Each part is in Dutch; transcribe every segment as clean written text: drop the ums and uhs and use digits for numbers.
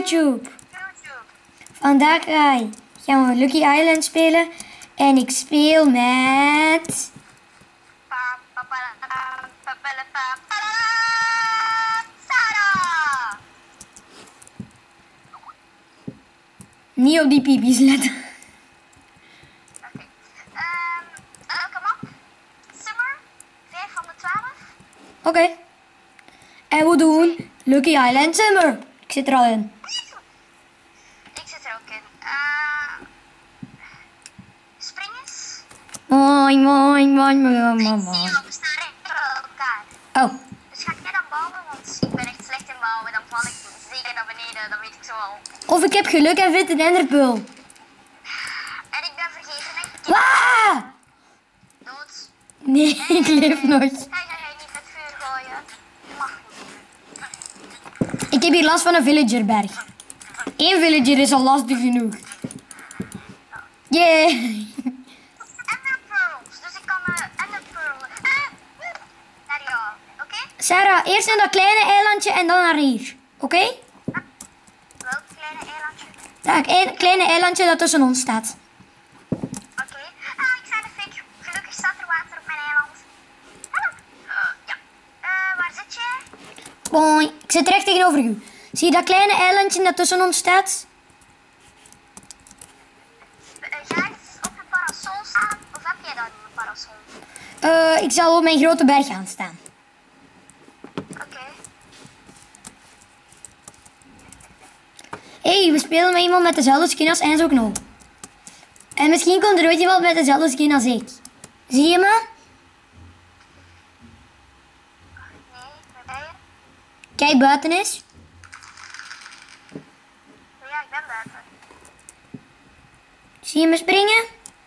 YouTube. Vandaag gaan we Lucky Island spelen. En ik speel met... Niet op die piepjes letten. Elke map. Summer. 5 van de 12. Oké. En we doen Lucky Island Summer. Ik zit er al in. Ik zit er ook in. Spring eens. Mooi, mooi, mooi, mooi, mooi, Zie mooi. je, we staan recht tegen elkaar. Oh, Dus ga ik net aan bouwen, want ik ben echt slecht in bouwen. Dan val ik zeker naar beneden, dat weet ik zo al. of ik heb geluk en vind een enderpearl. En ik ben vergeten, denk ik. Waaah! Dood. Nee, ik leef nog. Hij ga jij niet met vuur gooien. Mag niet. Ik heb hier last van een villagerberg. Eén villager is al lastig genoeg. Yay! Enderpearls, dus ik kan enderpearlen. Naar jou, oké? Sarah, eerst naar dat kleine eilandje en dan naar hier. Oké? Welk kleine eilandje? Dat kleine eilandje dat tussen ons staat. Oké. Ik sta in de fik. Gelukkig staat er water op mijn eiland. Help. Ja. Waar zit jij? Boing. Ik zit recht tegenover u. Zie je dat kleine eilandje dat tussen ons staat? Ga je op een parasol staan? Of heb jij daar een parasol? Ik zal op mijn grote berg gaan staan. Oké. Hé, we spelen met iemand met dezelfde skin als Enzo Knol. En misschien komt er ooit iemand met dezelfde skin als ik. Zie je me? Nee, waar ben je? Kijk buiten eens. Ja, ik ben buiten. Zie je me springen?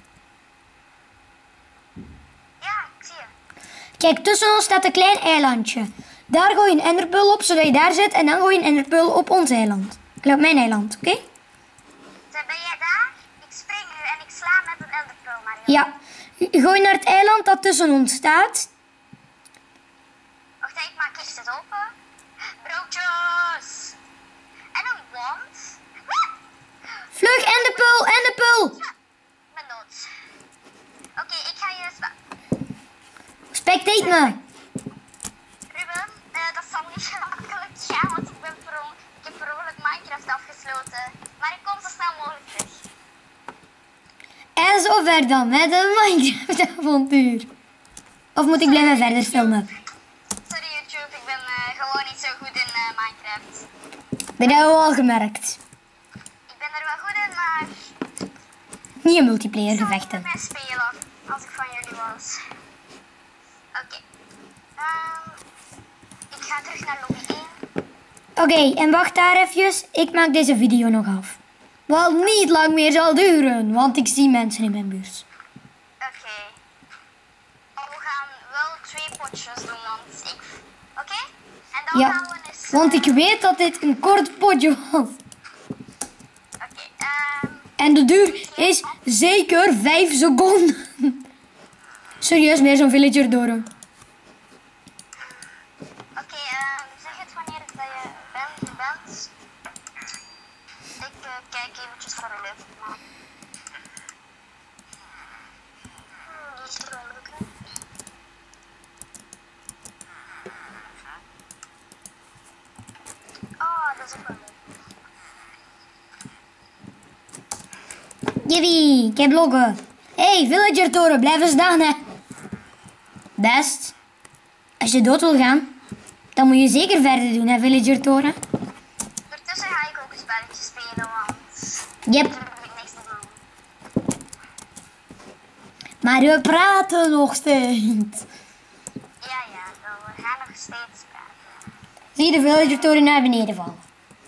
Ja, ik zie je. Kijk, tussen ons staat een klein eilandje. Daar gooi je een enderpearl op, zodat je daar zit. En dan gooi je een enderpearl op ons eiland. Op mijn eiland, oké? Ben jij daar? Ik spring nu en ik sla met een enderpearl naar jou. Ja. Gooi naar het eiland dat tussen ons staat. Wacht, ik maak eerst het open. Broodjes! En een wand. Vlug, enderpearl, enderpearl. Ik ben dood. Oké, ik ga je Spectate me. Ruben, dat zal niet gemakkelijk gaan, want ik heb per ongeluk Minecraft afgesloten. Maar ik kom zo snel mogelijk terug. En zover dan met een Minecraft-avontuur. Of moet ik blijven verder filmen? Sorry YouTube, ik ben gewoon niet zo goed in Minecraft. Dat hebben we al gemerkt. Ik ben er wel goed in, maar Niet in multiplayer ik zou gevechten. niet met mij spelen als ik van jullie was. Oké. Ik ga terug naar lobby 1. Oké, en wacht daar even. Ik maak deze video nog af. Wat niet lang meer zal duren, want ik zie mensen in mijn buurt. Oké. Oh, we gaan wel 2 potjes doen, want ik... Oké? En dan Ja, gaan we eens... want ik weet dat dit een kort potje was. Oké, En de duur is zeker 5 seconden. Serieus, meer zo'n villager door. Oké, zeg het wanneer dat je bent. Ik kijk eventjes voor een leuk maar. Die is er wel leuk, hè? Oh, dat is ook wel leuk. Jiffy, ik heb loggen. Hey, villager toren, blijf eens staan, hè. Best. Als je dood wil gaan, dan moet je zeker verder doen, hè, villager toren. Ondertussen ga ik ook een spelletje spelen, want Yep, natuurlijk heb ik niks te doen. maar we praten nog steeds. Ja, we gaan nog steeds praten. Zie je de villager toren naar beneden vallen?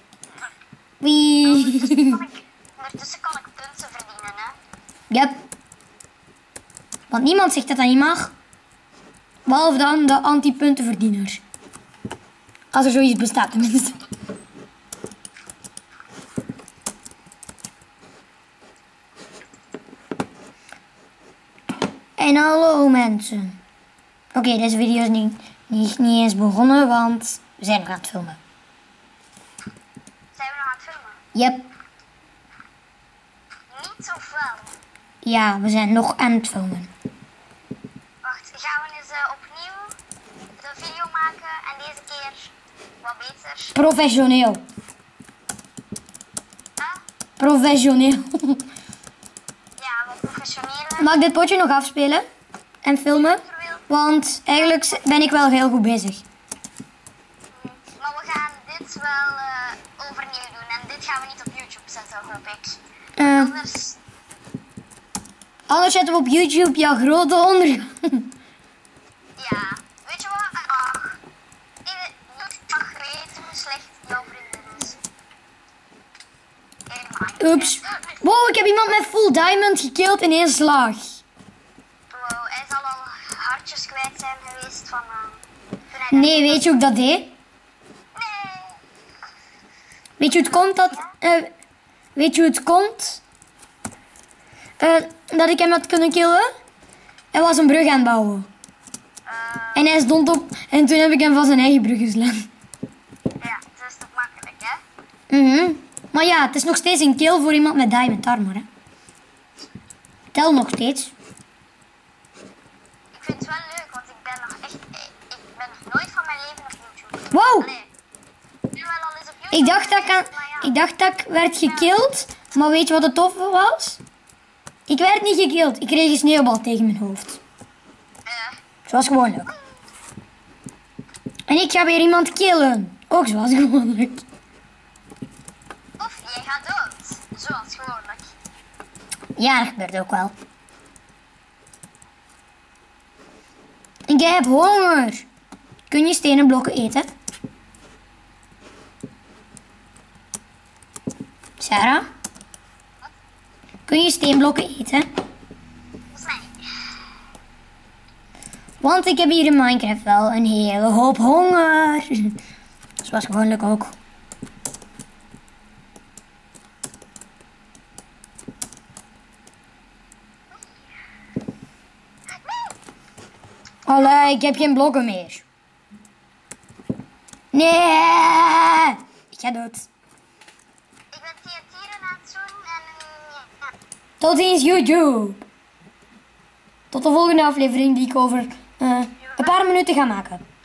Wee. Ondertussen kan ik punten verdienen, hè. Yep. Want niemand zegt dat dat niet mag. Behalve dan de anti-puntenverdieners. Als er zoiets bestaat tenminste. En hallo mensen. Oké, deze video is niet eens begonnen, want we zijn nog aan het filmen. Zijn we nog aan het filmen? Yep. Niet zoveel. Ja, we zijn nog aan het filmen. Wacht, gaan we eens opnieuw de video maken en deze keer wat beter? Professioneel. Huh? Professioneel. Ja, wat professioneler. Mag ik dit potje nog afspelen? En filmen? Want eigenlijk ben ik wel heel goed bezig. Maar we gaan dit wel overnieuw doen en dit gaan we niet op YouTube zetten, hoop ik. Anders, Anders zetten we op YouTube jouw grote ondergang. ja. Weet je wat? Ach, ach, weet hoe slecht jouw vriendin is. In Minecraft. Oeps. Wow, ik heb iemand met full diamond gekild in één slag. Wow, hij zal al hartjes kwijt zijn geweest van... toen hij Nee, weet je hoe ik dat deed? Nee. Weet je hoe het komt dat... weet je hoe het komt? Dat ik hem had kunnen killen? Hij was een brug aan het bouwen. En hij stond op... En toen heb ik hem van zijn eigen brug geslaan. Ja, het is toch makkelijk, hè? Mhm. Maar ja, het is nog steeds een kill voor iemand met diamond armor, hè. Tel nog steeds. Ik vind het wel leuk, want ik ben nog echt... Ik ben nog nooit van mijn leven op YouTube. Wow! Allee, ik ben wel al eens op YouTube Ik dacht, dat geweest, ik, maar ja. ik dacht dat ik werd gekild. Maar weet je wat het toffe was? Ik werd niet gekild. Ik kreeg een sneeuwbal tegen mijn hoofd. Zoals gewoonlijk. En ik ga weer iemand killen. Ook zoals gewoonlijk. Of jij gaat dood, zoals gewoonlijk. Ja, dat gebeurt ook wel. Ik heb honger. Kun je stenen blokken eten? Sarah? Kun je steenblokken eten? Volgens mij. Want ik heb hier in Minecraft wel een hele hoop honger. Zoals gewoonlijk ook. Allee, ik heb geen blokken meer. Nee! Ik ga dood. Ik ben TNT'en aan het doen en... ja. Tot ziens YouTube. Tot de volgende aflevering die ik over een paar minuten ga maken.